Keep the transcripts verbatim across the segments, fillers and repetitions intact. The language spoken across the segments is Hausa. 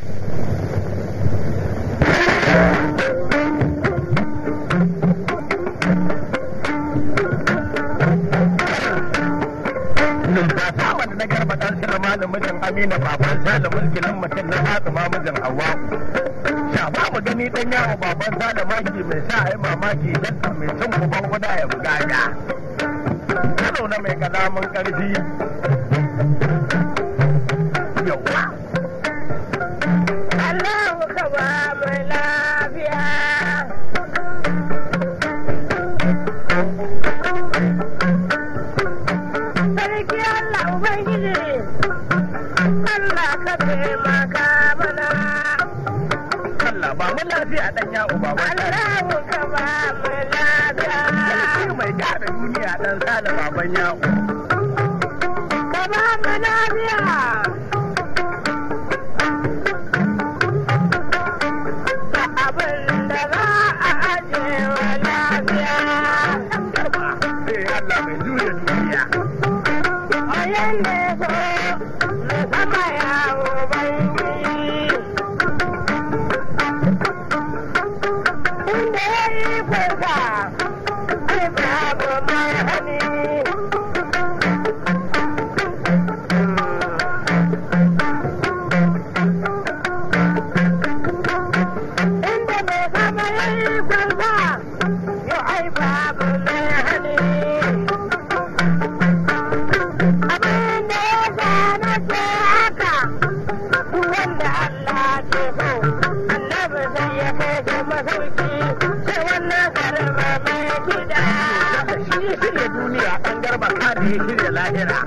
na garba dan Sulaiman mijin Amina baban Sale mulkin mutum na Fatima mijin Hawwa shafa mu gani dan yawo baban Sale maki mai sa ai mamaki dan mai cin uban guda ya bugaga kano na mai kalamin karfi yawa Allahu ka ba mu lafiya sarki Allah ubangiji Allah ka taimaka mana Allah ba mu lafiya dan yawo baban Allahu ka ba mu lafiya sarki mai gada duniya dan Sale baban yawo ka ba mu lafiya duniya an garba ka da ya shirya lahira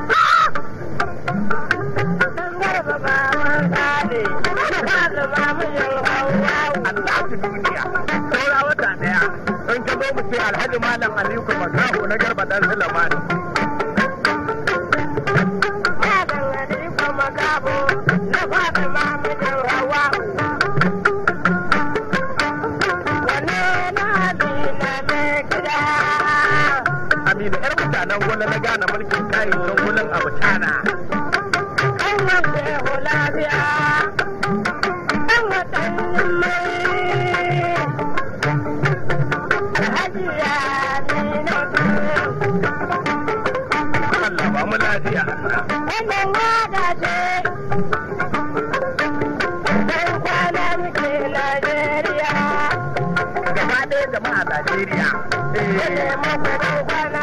an garba ba man kade ka zama mijin Hawwa Allah ta duniya saura wata daya in ka zo mu ce Alhaji Malam Aliyu Magaho na garba dan Sulaiman Malam Aliyu Magaho na Fatima mijin Hawwa Amina yar mutanen gona na gane mulkin kayi don gulin abu tana. An wanda ya lafiya, an watan mai alhaji ya nina Allah ba mu lafiya. wannan wada ce, dan kwana muke Najeriya. Gaba ɗaya jama'a Najeriya. Eh, muku dan kwana.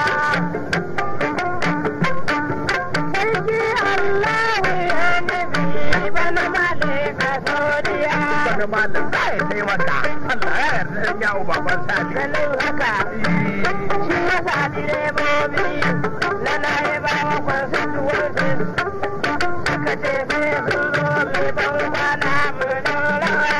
Sarki Allahu ya nabi bana malika Saudiya. Bana malam za ya taimaka. Allah ya yarda ɗan yawo baban Sale. Ganin haka, shi yasa direbobi na Naibawa constituencies suka ce sai sun zo mai ban kwana mu rawa.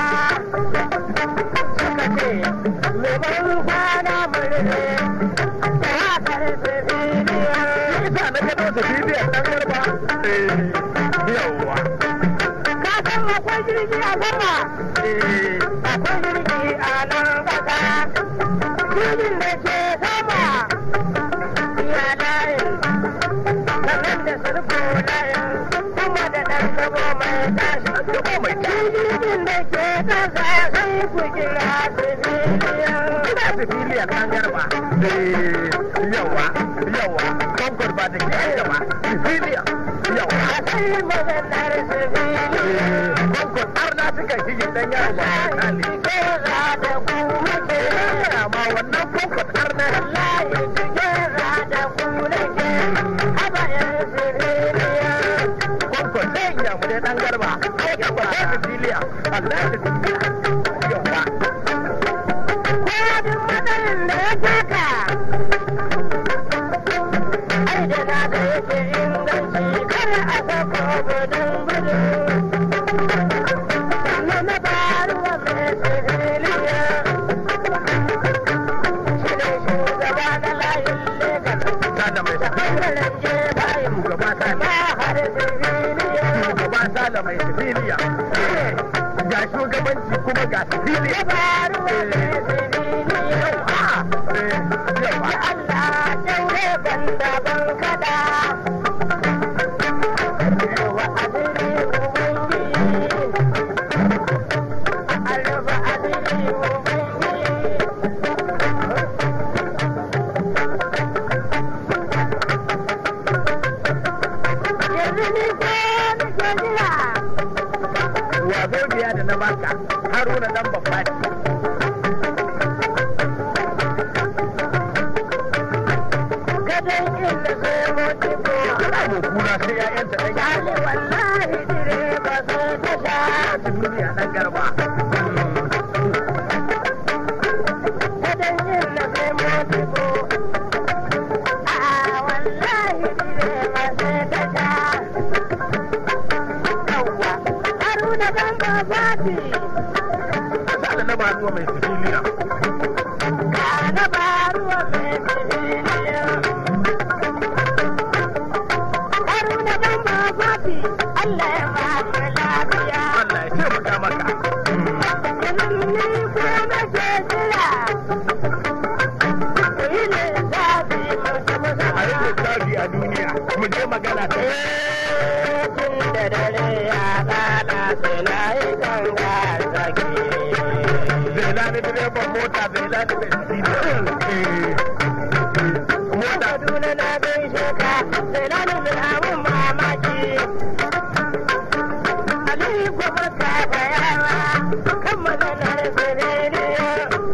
Suka ce mai ban kwana mu rere da haka su bidiyo. Isa na gado su bibiyar ɗan garba. Yawwa. Ka san akwai jirgi a sama? Akwai jirgi a nan ƙasa. Jirgin da ke sama ya layin, sannan da surko layin, kuma da ɗan sabo mai tashi. Sabo mai tashi. Jirgin da ke ƙasa sai ku kira civilian. Ina civilian ɗan garba. Yawwa. Yawwa. Concord ba da ke gaba. Civilian. Yawwa. Sai maganar civilian. Concord har na suka shige ɗan yawo baban Sale. Kera da ku muke. Amma wannan Concord har na Layi kera da ku nake. Haba yan civilian. Concord sai ya mu dai ɗan garba. Yawwa sai civilian. Allah ya civilian. Yawwa. Kodin matsayin da ya taka. Ai da na da yake inganci kada a sako gudun gudu. Sannan na faruwa mai civiliya. Shi ne shugaba na layin Legas. Sada mai Bangaren jefayin shugaba ba Sale. har civiliya. Shugaba Sale mai civilian. Ga shugabanci kuma ga Ya civilian. faruwa mai civiliya. Yawwa. Allah daure banda ban kada. Yawa adiri ubangiji na baka haruna dan babba gadon inda sai moti ko kana mu kura sai ƴaƴanta dan yale wallahi dire ba sai ta sha duniya dan garba gadon inda sai moti ko a wallahi dire ba sai ta sha yawa haruna dan babati sala na ba ruwa mai sifiliya ka na ba ruwa mai sifiliya haruna dan babati Allah ya ba mu lafiya Allah ya taimaka maka yanzu ni ko na ke jira ku yi lissafi musu musu a yi lissafi a duniya mu je magana ta tun da dare ya lalace na yi ganga zaki Zailani direban mota Zailani mai sifiliya mota Kaduna na gaishe ka sai na nuna abun mamaki Ali kuma ka bayawa kan maganar sirriya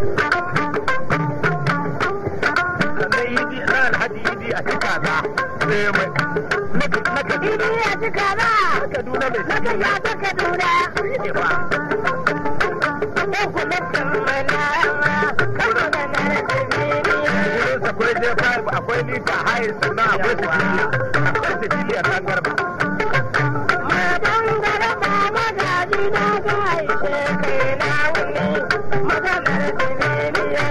sannan yidi na alhaji yidi a cika za sai mai na kaduna Idi ya cika ba na kaduna mai na ka ya ta Kaduna ne ba ɗan kuma kammalawa kan maganar sirriya wurin akwai j five akwai lita hayi sannan akwai sifiliya akwai sifiliya ta garba Madan garba magaji na gaishe kai na wuni maganar sirriya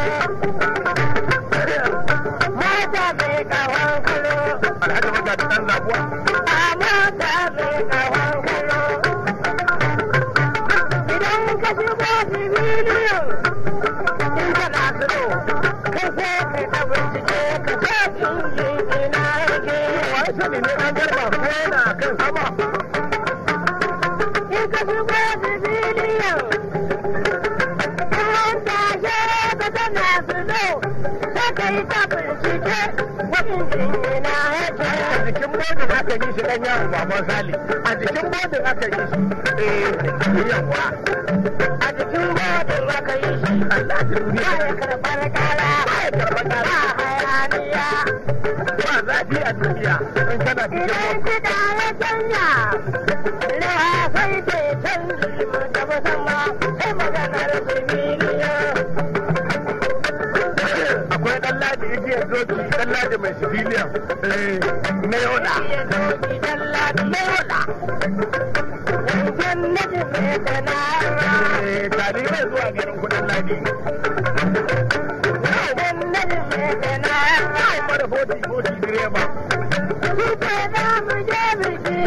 mata mai kawon kalo alhaji magaji dan zabuwa a mata mai kawon kalo idan ka shigo sibiliyan in kana so ka sai ka ta bincike ka sa injin ina yake wai sani ne dan garba ko yana kan sama in ka shigo sibiliyan in tashe ka tana su zo sai ka yi ta bincike wa injin ina yake a jikin bodin aka yi shi dan yawo baban sali a jikin bodin aka yi shi eh yawa a jikin bodin aka yi shi Allah ya ba duniya ya karɓar kara ba ya karɓar ba kara hayaniya ba zafi a duniya in kana cikin idan bodin kiɗa ya canja rawa sai ta canji mu da musamman sai maganar sibiliya akwai dan ladi igiyar doki dan ladi mai civilian na yola iya doki dalla da yola wancan na ji mai sana'a tali mai zuwa garin kudin ladi wancan na ji mai sana'a ai mara foti foti direba Kuke za mu je biki,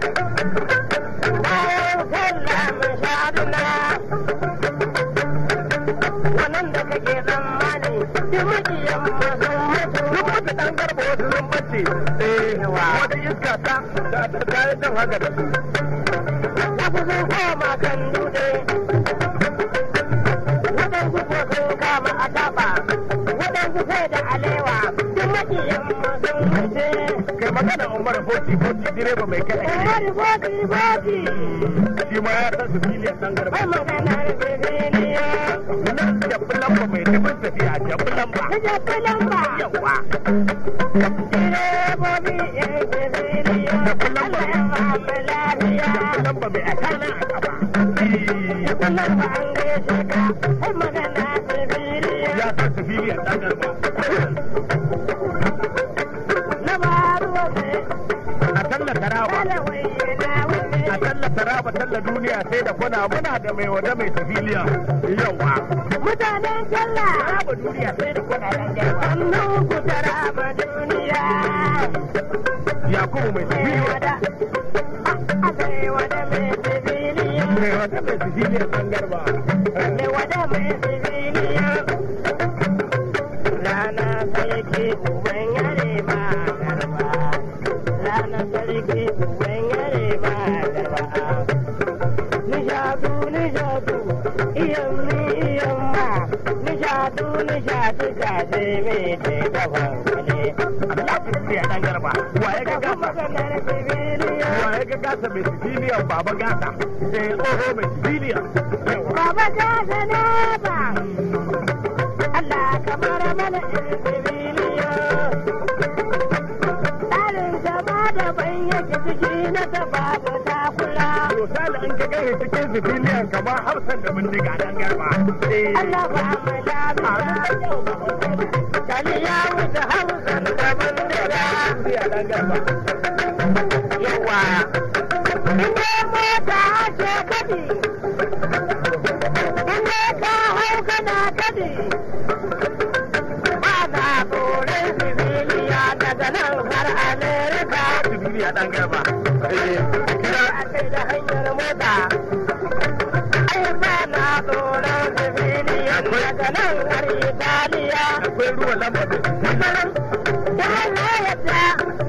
bayan sallah mu shaduna. Wannan da kake tsammani, duk makiyan mu sun mutu. duk wata dan garba wasu sun bace wata iska ta da ta kayan jan haka da su Wasu sun koma kan dutse, waɗansu ko sun kama a taɓa, waɗansu sai da alewa, duk makiyan mu sun mutu. kai magana umar foti foti direba mai kada Umar boti boti, shi ma ya san civilian dan garba ai maganar bibiniya. nan jabi lamba mai tafi tafiya jabi lamba Ta jabi lamba. yawa Direbobi yan sifiliya, Allah ya ba mu lafiya. jabi lamba mai akana a kafa Jabi lamba an gaishe ka, ai magana sifiliya. ya san civilian dan garba Na baruwa ne, a tallata raba alawai na wuce. a tallata raba talla duniya sai da kwana muna da mai wada mai civilian yawa Mutanen Jalla, raba duniya sai da kwana dan garba sannan ku tara ma duniya. yakubu mai civilian Wada, a sai wada mai sifiliya. mai wada mai civilian dan garba Me wada mai sifiliya. Rana sarki uban yare ma garba. Rana sarki uban yare ma garba. Nishadu nishadu iyan mi iyan ma. Nishadu nishadu gaje me te gaban kale. Allah duniya dan garba wa ya ga Ka gasa maganar sifiliya. wa ya ga gasa mai civilian baba gasa eh tsoho mai civilian baba gasa ne ba Allah kamar mana irin civilian tsarin sama da ban yake ciki na ta babu ta kula to sala in ka gane cikin civilian kamar hausan da bindiga dan garba Allah ba mu lafiya kali ya wuce hausan da bindiga dan garba yawa ina mota ce kadi ina ka hau kana kadi ba na tsoron civiliya daga nan har Amerika civilian dan garba kira a kai da hanyar mota ai ba na tsoron civiliya daga nan har Italiya akwai ruwa lamba da ta Allah yadda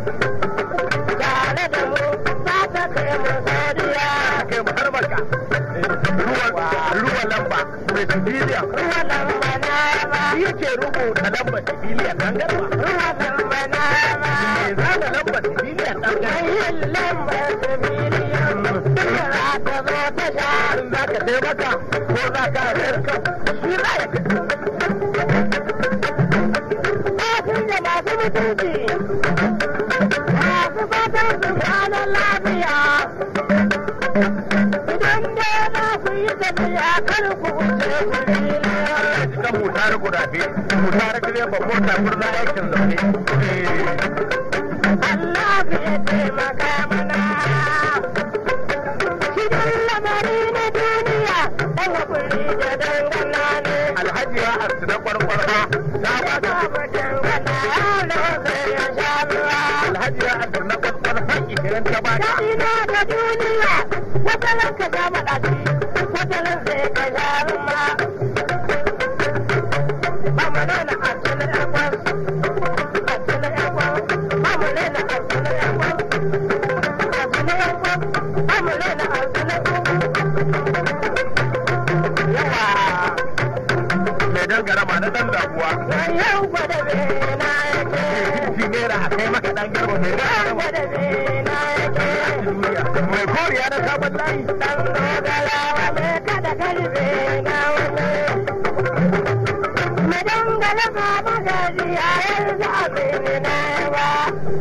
tare da mu za ta kai mu Saudiya kai mu har Makka ruwa lamba mai civilian ruwa lamba na ba yake rubuta lamba civilian dan garba ruwa lamba na ba me za da lamba civilian dan garba yin lamba civilian yara ta zo ta sha in za ka sai maka ko za ka rarka shi za ya kai kafin da masu mutunci masu fatan su kwanan lafiya idan da na ku yi tafiya kar ku wuce civilian cikin mutar gudabe mutar direba mota murna aikin zaune Allah ya taimaka mana cikin lamari na duniya dan hakuri da dangana ne alhaji ya asu na kwarkwarfa ta ba ta ba dangana yaro sai ya sha ruwa alhaji ya asu na kwarkwarfa ishirin ta ba ta ina da duniya wata ranka ta maɗaci wata ran sai ka sha ruwa ba mu nuna asali yakwan asali yakwan ba mu nuna asali yakwan asali yakwan ba mu nuna asali yawa mai dangara ma na dan dabuwa na yau gwada bena yake shi nera a kai maka dan garba mai yau dangara gwada bena yake mai koriya na sabon layi dan dogara wale kada karfe na wale madangala ba magaji a yanzu abin na ba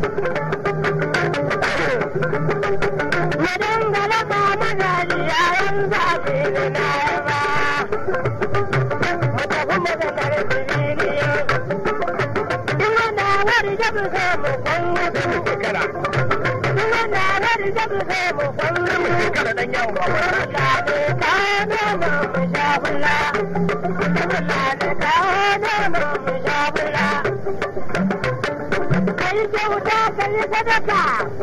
madangala ba magaji a yanzu abin na ba mata kuma da karfe ne ina na wari jabu sai mu kwanye shekara ina na wari jabu sai mu kwanye shekara dan yawon baban Kayi sadaka,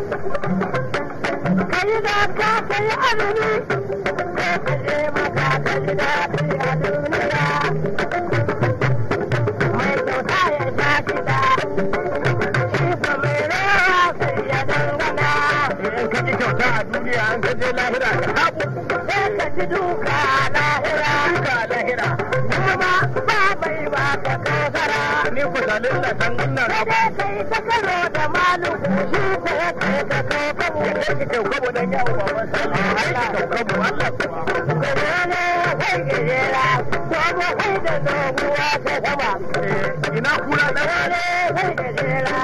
kayi zaka, kayi azumi, kayi maka kayi daɗi a duniya. Mai kyauta ya sha kiɗa, shi fa mai rawa sai ya dangana. in ka ji kyauta a duniya an ka je lahira ka haɓu Sai ka ji duka lahira, duka lahira kuma ba mai ba ka kausara. ni ku zalin da san ina na ba Sai kai ta karo da maluku, shi ko ya kai ta kaukabo. ya kai ki kyauka dan yawon baban sa ai ki kyauka mu Allah kuwa Gane kai gajera, dogo kai da doguwa ta sama. ina kula dan Gane kai gajera.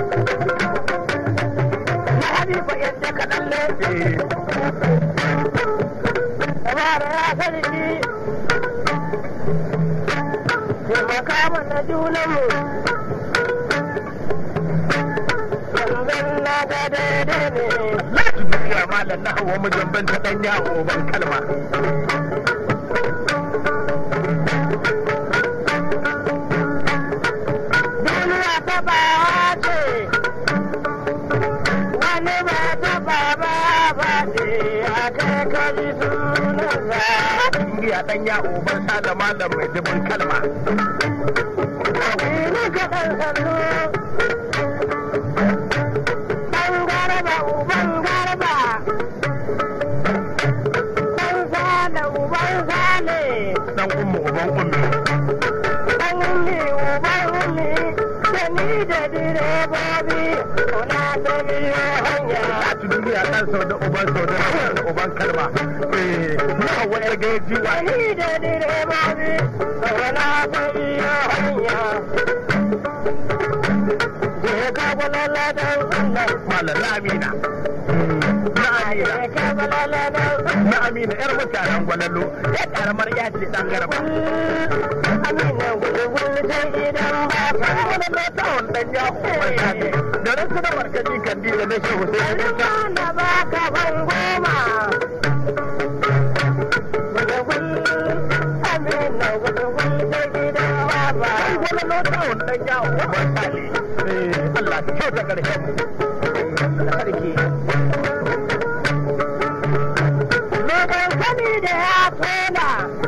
Na Habiba yadda ka ɗalle, dabara ya sarki. Taimaka mana junanmu. Yanzan na ga daidai ne. la ki duniya malam na hawa mijin ban ta dan yawo ban kalma Duniya ta bawa ce, wani ba ta baba ba ce, a kai kaji sunansa. duniya dan yawo ban sa da malam mai dubin kalma Ni ka ɗan sannu, ɗan garba uban garba, ɗan sale uban sale, dan ummu uban ummi ɗan ummi uban ummi, da ni da direbobi, kuna ta biyo hanya. la ki duniya dan sau da uban sau da uban kalma na hawa yar gaya jiwa ni da dire ma bi na ta iya hanya je ka bulala da Allah malala amina na amina ka bulala da na amina yar mutanen gwalalo ya karamar ya ce dan garba amina gudu gudu ta idan ba ta wani na tawon dan ya kuma ya ne da rasu da markaji kan dina na shehu sai ya ta na ba ka ban goma gudu gudu amina gudu gudu ta idan ba ba wani na tawon dan ya kuma ya ne Allah ta kyauta karshen mu da sarki Loban sani da ya tona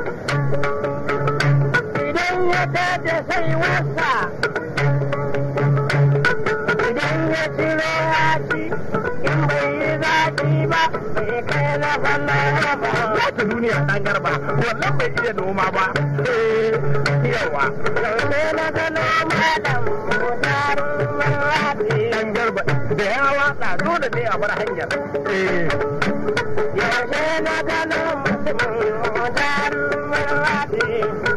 idan ya tada sai wasa idan ya ciro ya ci in bai yi zaki ba bai kai na falla ba. ya ta duniya dan garba wannan bai iya noma ba yawa Yaushe na gano malam mutarin marwati dan garba da ya watsa dole ne a bar hanyar yaushe na gano mutumin mutarin marwati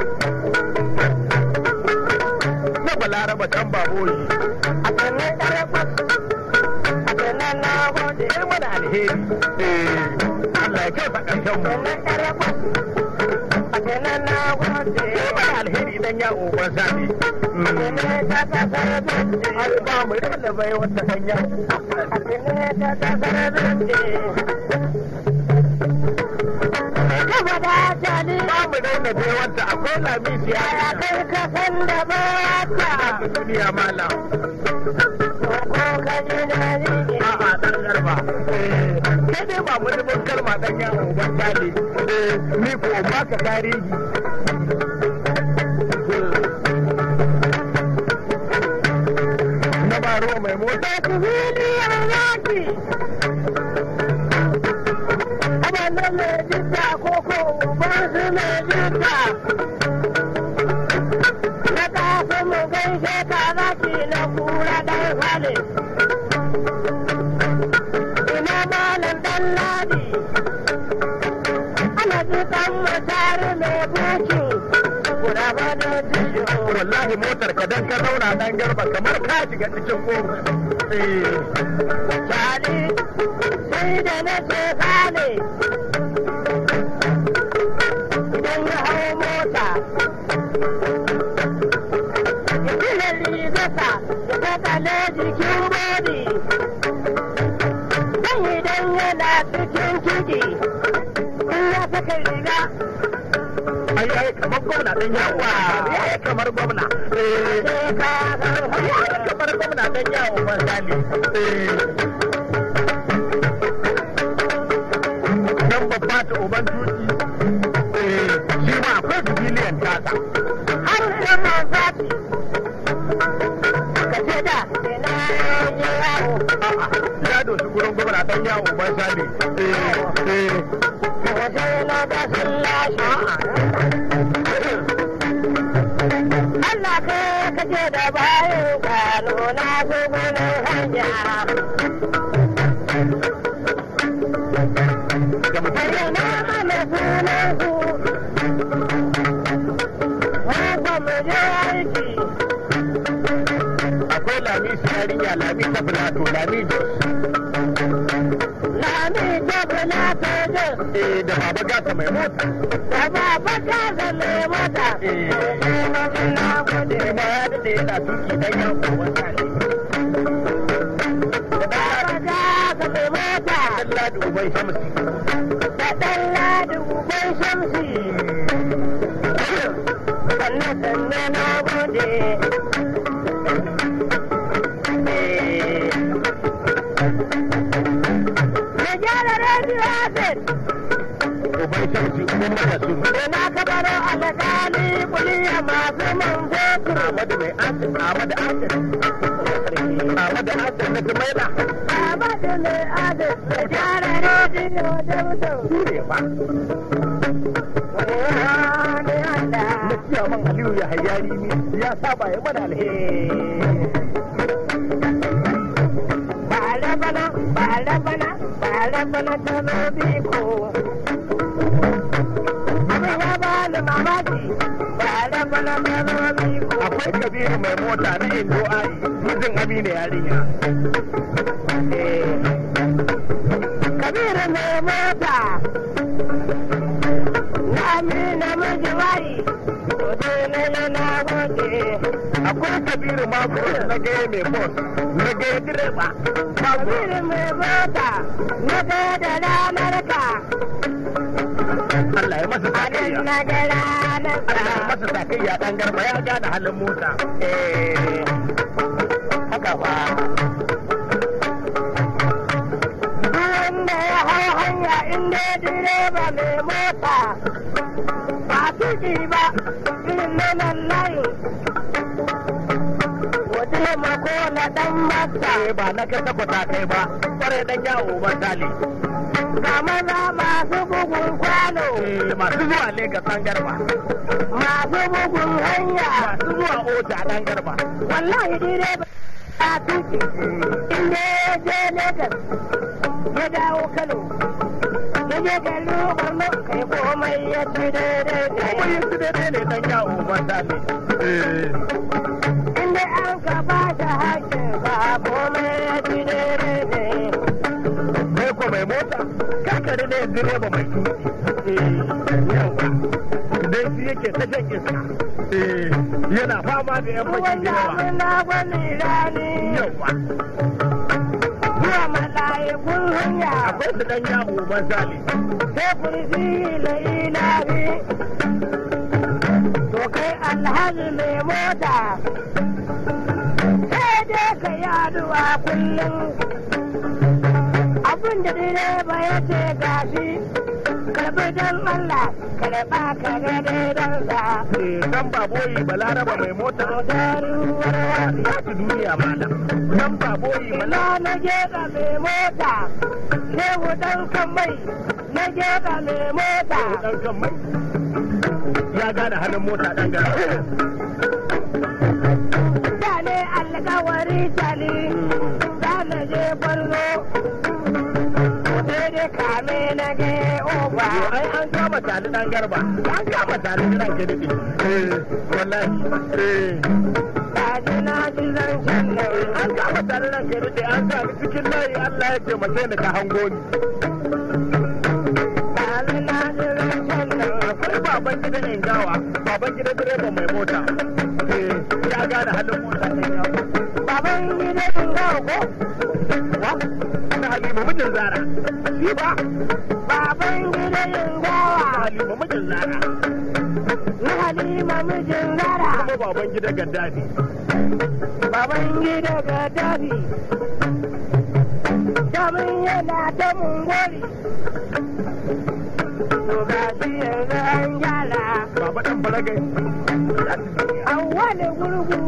na balaraba can baboyi a kanin ɗarfas a kanin na gode sai mana alheri Allah ya kyauta karshen mu kanin ɗarfas a kanin na gode sai mana alheri idan ya uban sani kanin ta kasar dutse ai ba mu da bai wata hanya a kanin ta kasar dutse gaba da jali ba mu daina bai wata akwai lamisiya ya kai kasan da ba ta a duniya malam ko ka ji na rike a'a dan garba sai dai ba mu dubin kalma dan ya uban sani ni ko ba ka tarihi na baro mai mota ku fili a yaki abannan mai jidda ko ko uban su mai jidda na kasa mu gaishe ka zaki na kura dan hali ina malam dan ladi ana jikan masari mai buki kura ba da jiyo wallahi motar ka dan ka zauna dan garba kamar ka shiga cikin kofar Shali sai da na ce sale idan ya hau mota ya cire rigata ya kakale jikin bodi dan idan yana cikin kiɗi in ya saka riga ai ai kamar gwamna dan yawo ai kamar gwamna eh sai ka san kamar gwamna dan yawo ban sani dan babba ta uban tuki shi ma akwai biliyan tasa har da mazati ka ce da ina yi yawo ya doshi gurin gwamna dan yawo ban sani eh waje na da sun lashe Allah ka kace da bayan kwano na su gurin hanya bayyana mana sunan su wanda mu je aiki akwai lami yarinya lami ta filato lami jos lami ta filato jos eh da baba gata mai mota da baba gata mai mota eh na gode ma ya dade yana tuki dan yawo wata ne da baba gata mai mota dan ladi uban shamsi da dan ladi uban shamsi sannan sannan na gode na gyara radio asset uban shamsi uban matasu da na kabaro alƙali kuliya masu man fetur Ahmadu mai asin Ahmadu asin Ahmadu asin na Jumaila Ahmadu mai asset da gyara radio da mutum Sure fa wani handa na ciyaman Aliyu ya hayari ni ya saba ya mana alheri ba rabana ba rabana ba bana ta zo biko. Abin ya ba ni mamaki ba da bana ta zo biko. Akwai Kabiru mai mota na Indo Ai, mijin Amina yarinya. Kabiru mai mota na Amina mijin akwai Kabiru mako na gaya mai bos na gaya direba. Kabiru mai mota na gaya da ranar ka. Allah ya masa sakayya. Na ga ranar ka. Allah ya masa sakayya dan garba ya gane halin mota. Eh, haka ba. Wanda ya hau hanya inda direba mai mota ba tuki ba irin na nan layin. Taimako na ɗan mata. Ba na kai tabbata kai ba, kwarai ɗan yawo ba tali. Ga maza masu bugun kwano. Masu zuwa Legas ɗan garba. Masu bugun hanya. Masu zuwa Ota ɗan garba. Wallahi direba ya tuki. Inda ya je Legas ya dawo Kano. Ya je Kano Borno kai komai ya ci daidai ne. Komai ya ci daidai ne ɗan yawo ba tali. Inda an ka ba shi hakin ba komai ya ci daidai ne. Kai ko mai mota, kakari ne direba mai tuki. Yawa, dai shi yake ta shan iska. Yana fama da yan bakin yawa. Wannan na gwani rani. Yawa. Zuwa mala'ikun hanya. Akwai su ɗan yawo ban sali. Sai kursi la ilahi. To kai alhaji mai mota. Sai dai ka yi addu'a kullum. Abin da direba ya ce gashi. Karbi don Allah, karɓa ka ga daidansa. Dan baboyi balaraba mai mota. Ya ci duniya malam. Dan baboyi Ina na geda mai mota. Shehu dan kan mai. Na geda mai mota. Dan kan mai. Ya gane halin mota dan gara. Da ne alkawari tali. Da na je Borno. Sai dai kame na ge oba. Ai an kama tali dan garba. An kama tali dan ke dade. Eh wallahi. Eh. Kaji na ji zancen nan. An kama tali dan ke dade an sa ni cikin layi Allah ya taimake ni ka hango ni. Kaji na ji zancen nan. Akwai baban gidan Ingawa, baban gidan direba mai mota. Eh ya gane halin mota ɗin yawo. Baban gidan Ingawa ko? Wa? Na Halima mijin Zara. Shi ba? Baban gidan Ingawa. Na Halima mijin Zara. Na Halima mijin Zara. Kuma baban gidan Gaddafi. Baban gida Gaddafi. Damin yana ta mungori. To ga shi yanzu an gyara. Baba ɗan balagai. An wani gurgu.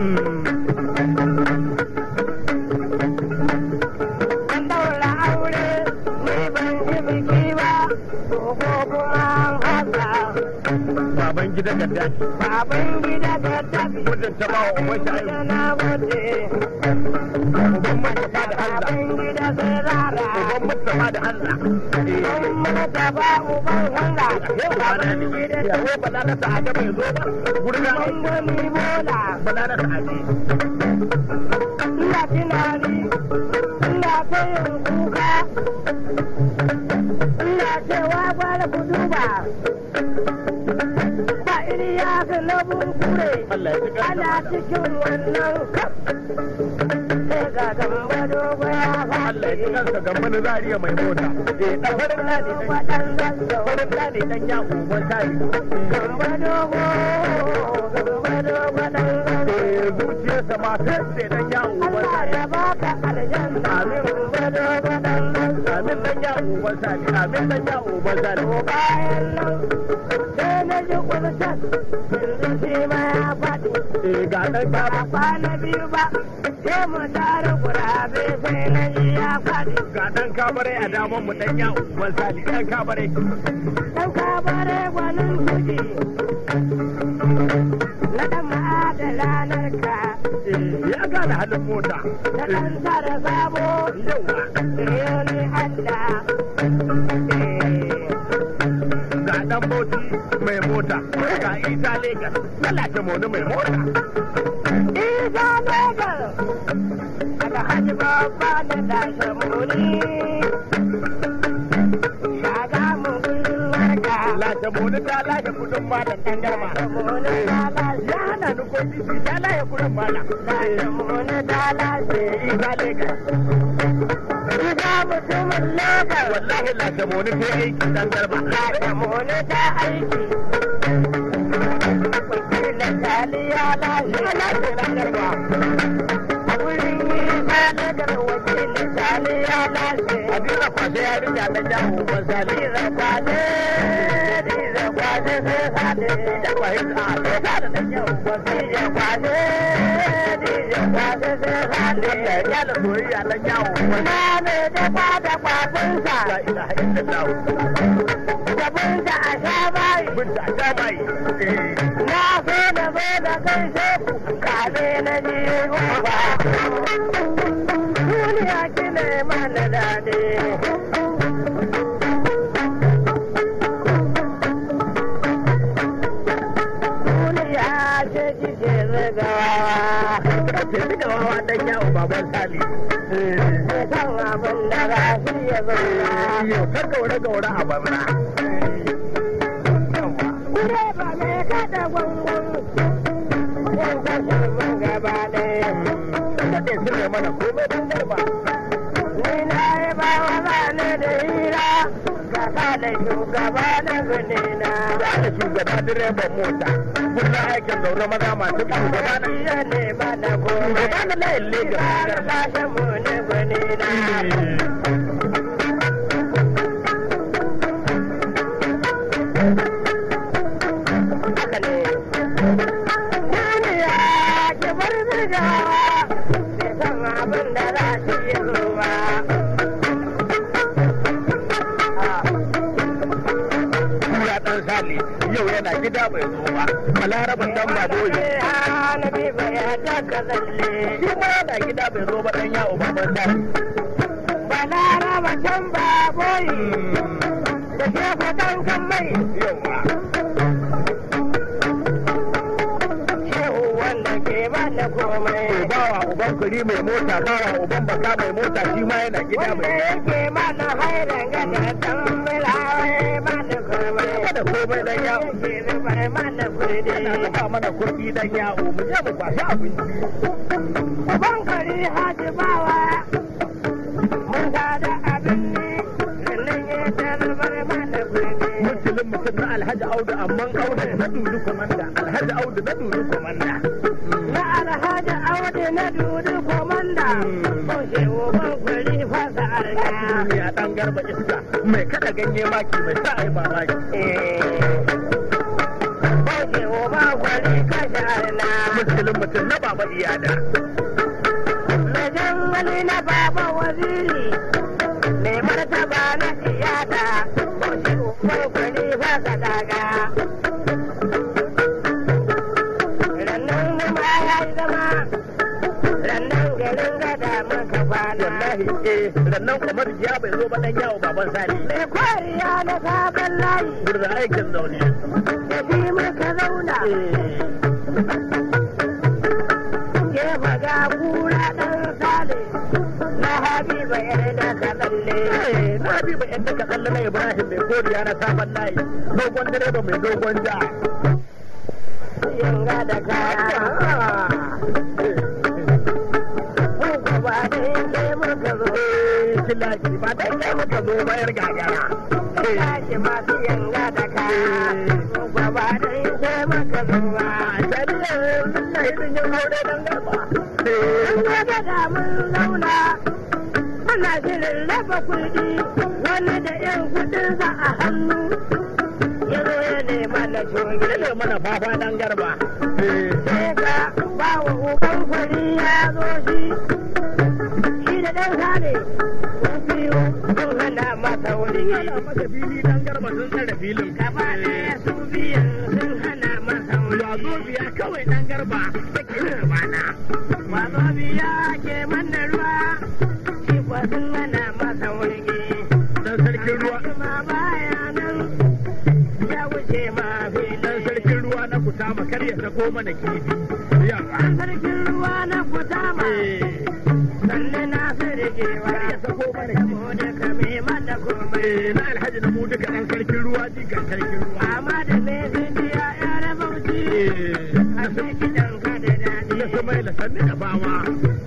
An daura aure. Ni ban ji biki ba. To ko kuma an hasa. Baban gidan Gaddafi. Baban gida Gaddafi. Wajen ta bawa umar shi aiki. Na gode. Uban Mustapha da Allah. Baban gida Zara. Uban Mustapha da Allah. Uban Mustapha uban Allah. Yau ba na ni. Yau ba na nasa aje bai zo ba. Gurin na Uban gwani bola. ba na nasa aje. Ina tunani. Ina ta yin kuka. Ina cewa gwara ku duba. Ba Iliyasu na bunkure. Allah ya ji ƙarfi. Ana cikin wannan kaf. Sai ga gamba dogo ya Allah ya ji faɗi. kansa ga mani zariya mai mota. Eh dan farin ladi dan Waɗan zallo. farin ladi dan ya uban tari. Gamba dogo. Gamba dogo ɗan zallo. Eh zuciyarsa ma sai dan ya uban Allah tari. ya baka aljanna. Amin. Gamba dogo ɗan zallo. Amin dan ya uban tari. Amin dan ya uban tari. To bayan nan sai na ji kurtas. Yanzu shi ma ya faɗi. Eh ga dan Ba gaba. kwana biyu ba. Sai mu tara gurabe sai na ji ya faɗi. Ga dan kabare a daman mu dan ya uban tari. Dan kabare. Dan kabare gwanin tuji. Na ɗan ma'ada ranar ka. Eh ya gane halin mota. Na ɗan tara sabo. Yawa. Yoni Allah. dan bauchi mai mota ga isa legas lalace moni mai mota isa legas alhaji babba da dashe moni shaga mu gudun marka lace moni ta lashe kudin malam dan garma moni ta lashe ya hana ni ko titi ta lashe kudin malam lashe moni ta lashe isa legas isa mutumin legas wallahi lace moni ta aiki dan garma lashe moni ta aiki wakilin taliya lashe lashe dan garma a wurin yi ta legas wakilin taliya lashe Adira kwashe ya rija dan jawo ban sali Diza kwashe Diza kwashe sai sale da kwahin a sai da dan jawo ban sali Diza kwashe Diza kwashe sai sale ya da soyayya dan jawo Na ne da ba da kwafinsa la ilaha illallah Da bunta a sha bayi binta ta bai Na so da zo da kai sheku Kame na ji ba Duniya kine mana daɗi Duniya ce kike zagawa ce da wawa dan yawo baban sali Sai kan abin da ba shi ya zauna yo ka gaure gaure a babra Kure ba mai kada gwangon Yan kashe mun gaba ɗaya da ce su ne mana komai dan garba Ni na yi ba wa zane da hira ga kada shugaba na gunina. da da shugaba direban mota kullum aikin zaune maza masu shugaba na Iya ne ba na komai. shugaba na layin legas Har kashe mu ne gunina. Haka ne. Duniya ki bar birgawa. Bai san abin da za ki yi ba. Kura dan sali yau yana gida bai zo ba balaraban dan baboyi Nabi bai hada ka zalle. shi ma yana gida bai zo ba dan yawo baban sali Balaraba can baboyi da shefa kankan mai. yawa Shehu wanda ke bada komai. bawa uban kuri mai mota bawa uban baka mai mota shi ma yana gida Wanda bai yake mana hairan gada tambulawai bada komai. kada komai dan yawo Yake zubar mana kudi. yana zuba mana kurdi dan yawo mu je mu kwashi abinci Uban kari haji bawa. Mun gada abin ne. Sannan ya tarbar mana kudi. musulun mutum na alhaji audu amman audu na dudu komanda alhaji audu na dudu komanda Na alhaji Audu na dudu komanda. Ko shehu ban kuri fasa arga. ya dan garba iska mai kada ganye maki mai sa ai mamaki Ko shehu ban kuri kashe arna. musulun mutum na baba iyada Na jangali na baba waziri. Mai martaba na iyada. Ko shehu ban kuri fasa daga. Rannan zama ya yi zama. Rannan garin gada maka kwana. wallahi eh rannan kamar ya bai zo ba dan yawo baban sali Mai kwariya na sabon layi. burda aikin zaune Da shi muka zauna. Gefa ga kura ɗan sale. Na Habiba yar da ka tsalle. Eh, na bi ba yadda ka tsalle na ibrahim mai koriya na sabon layi dogon direba mai dogon ja Yanga da kaya. Muka ba da inda muka zo. kilaki ba dan kai muka zo bayar gagara Kashi masu yanga da kaya. Muka ba da inda muka zo ba. jariyar na irin yin aure dan garba Mun ga da mun zauna. Ana shirin raba kuɗi. Wani da 'yan kuɗinsa a hannu. Ya zo ya nema na shogi. ne mana fafa dan garba Sai ga bawa uban fari ya zo shi. Shi da ɗan sale. Sun biyu sun hana masa wuri. ana masa fili dan garba sun tsare filin Gaba ɗaya su biyan sun hana masa wuri. wazo biya kawai dan garba take bana Wazo biya ke manna ruwa. Shi kuwa sun hana masa wuri. dan sarkin ruwa Kuma baya nan. Ya wuce ce ma filin. Dan sarkin ruwa na Kutama kar ya sako mana kifi. Yawa. Dan sarkin ruwa na Kutama. Sanne na sirgewa. Kar ya sako mana kifi. Saboda ka mai mata komai. Na Alhaji na mu duka dan sarkin ruwa jikan sarkin ruwa. Amma da mai zindiya ya rabauci. A sai kiɗan ka da daɗi. Na Sumaila sanni da bawa.